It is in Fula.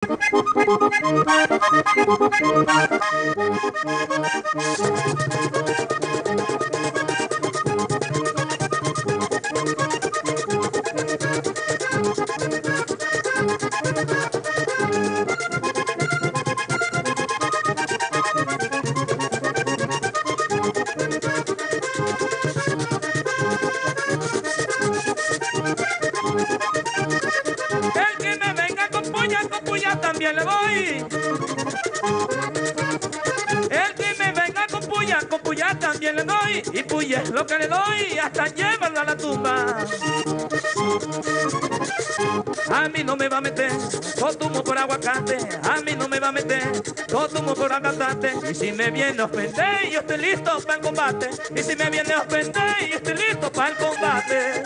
El que me venga con puya también le voy. El que me venga con puya también le doy. Y puya es lo que le doy hasta llevarlo a la tumba. A mí no me va a meter cotumo por aguacate. A mí no me va a meter cotumo por aguacate. Y si me viene a ofender, yo estoy listo para el combate. Y si me viene a ofender, yo estoy listo para el combate.